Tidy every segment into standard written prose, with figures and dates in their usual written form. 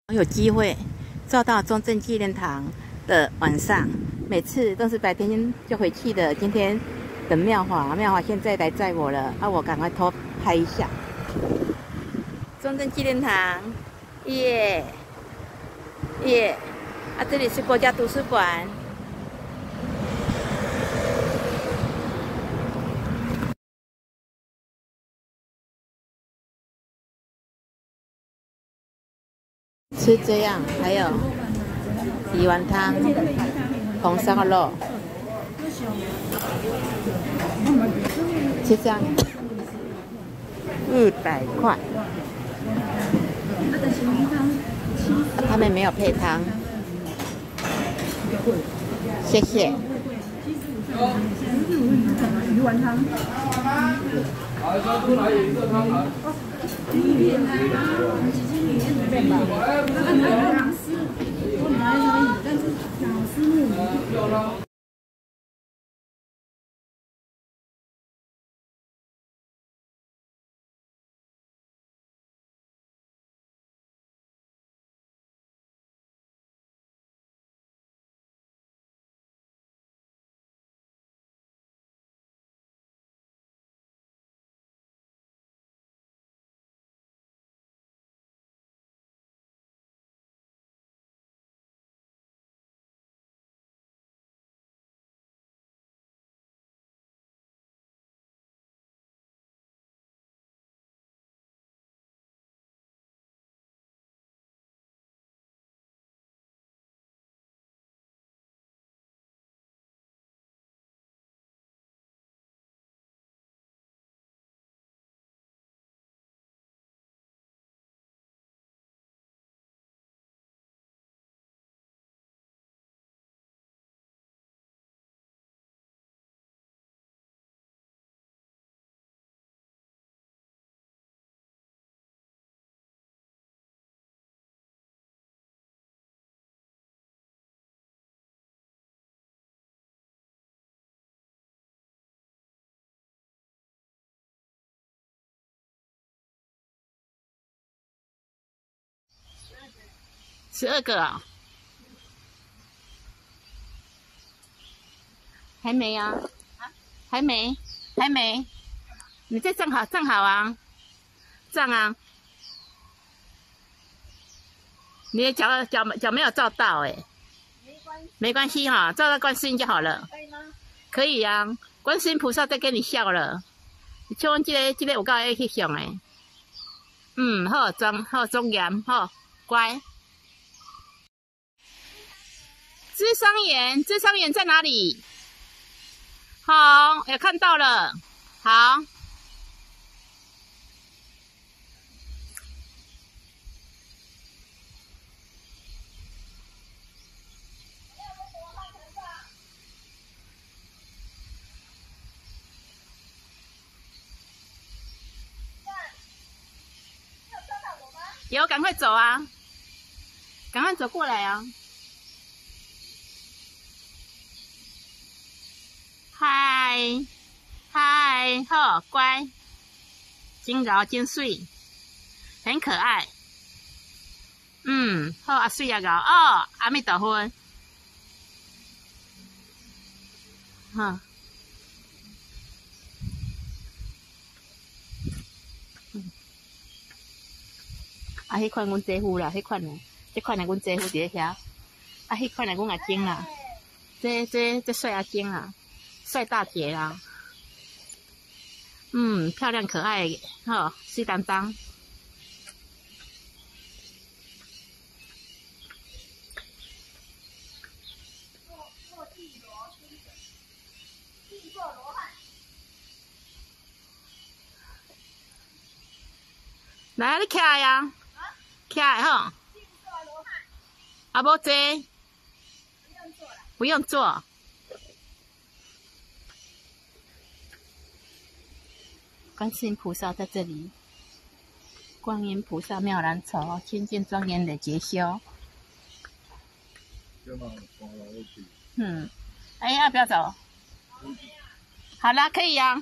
有机会照到中正纪念堂的晚上，每次都是白天就回去的。今天等妙华现在来载我了，我赶快偷拍一下中正纪念堂，耶！这里是国家图书馆。吃这样，还有鱼丸汤、红烧肉，就这样100块。他们没有配汤，谢谢。 鱼丸汤。 12个啊、还没啊？还没？你再站好啊，站啊！你的脚没有照到哎，没关系哈，照到观世音就好了。可以吗？可以啊，观世音菩萨在跟你笑了。像阮这个有够爱去上诶。好庄严，好乖。智商园在哪里？好，也看到了。好。有，赶快走啊！赶快走过来啊！嗨，好乖，真柔真水，很可爱。好啊，水啊柔哦，阿弥陀佛。好。迄款阮姐夫啦，迄款诶，这款诶，阮姐夫伫咧遐。迄款诶，阮阿晶啦，这帅阿晶啦，帅大姐啦。漂亮可爱，水当当。来，你起来呀！起来吼！无坐，不用坐。观世音菩萨在这里，观音菩萨妙兰愁，清净庄严的结修。哎呀，不要走。好啦，可以呀。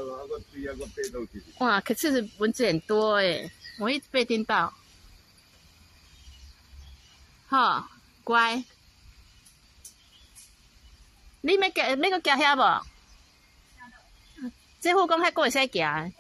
哇，可是蚊子很多哎，我一直被叮到。 好，乖。你要行遐无？这副讲遐过会使行。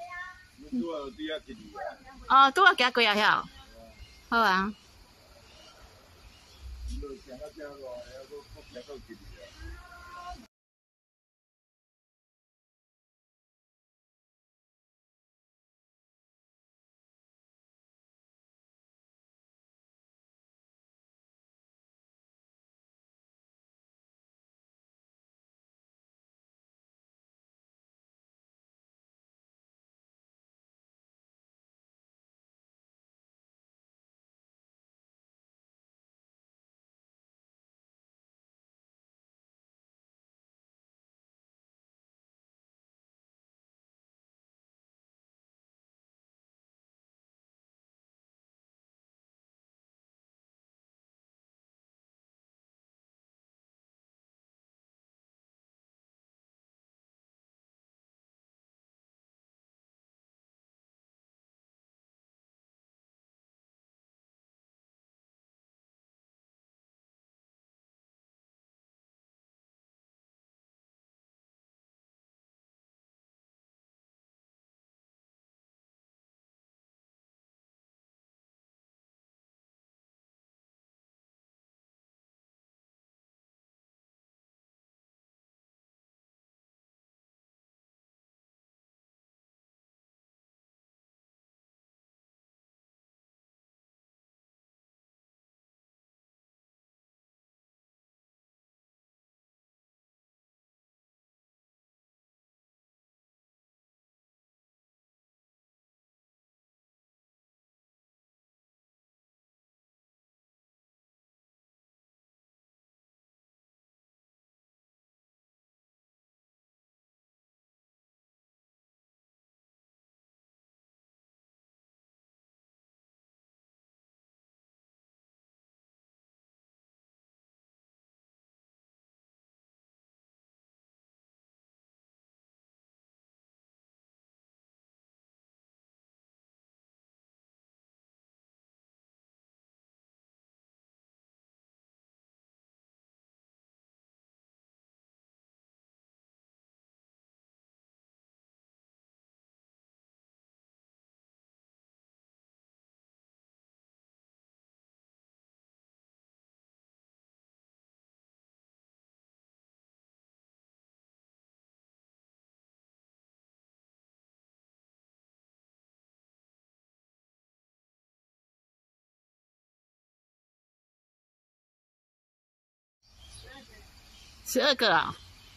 哦，拄啊行过啊遐。好啊。12个啊？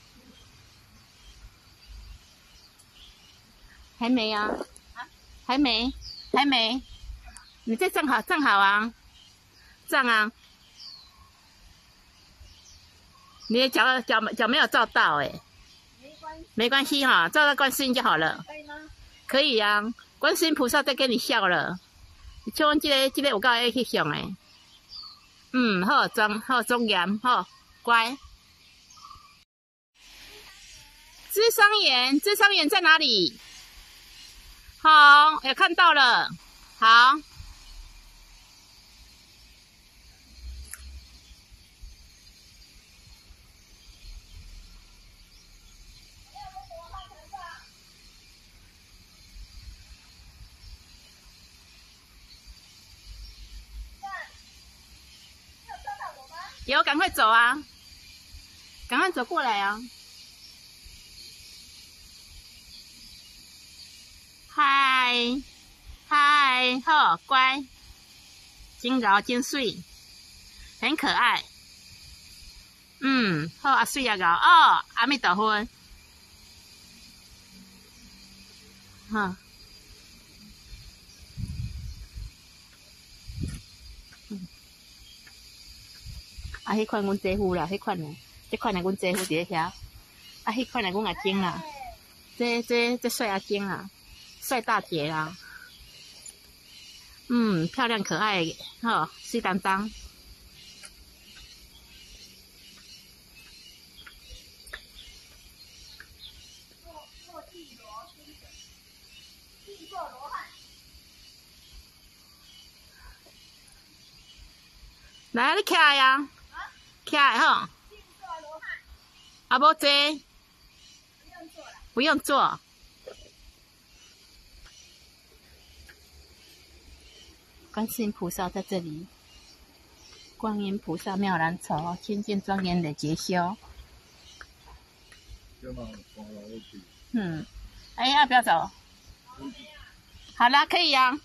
还没啊？还没？还没？你再站好，站好啊！站啊！你的脚没有照到哎、欸，没关系哈，照到观世音就好了。可以吗？可以啊，观世音菩萨在跟你笑了。你像这个有够爱去想诶。好庄严，好乖。智商眼在哪里？好，也看到了。好。有，赶快走啊！赶快走过来啊！嗨，好乖，真柔真水，很可爱。好啊，水啊柔哦，阿弥陀佛。好。啊，迄款阮姐夫啦，迄款呢，这款呢阮姐夫伫咧遐，啊，迄款呢阮阿晶啦，这帅阿晶啦，帅大姐啦，漂亮可爱，吼，水当当。 来，你起来呀！起来吼。啊，无坐。不用坐。观世音菩萨在这里。观音菩萨妙兰愁，清净庄严的结修。哎呀，不要走。好啦，可以啊。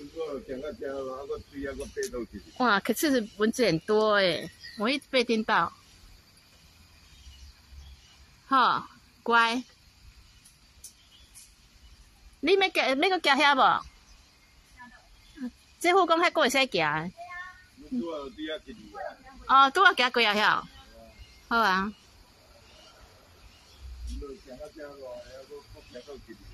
哇，可是蚊子很多哎，我一直被叮到。好，乖。你要行遐无？这护工还过会使行。哦，拄啊行过啊遐。好啊。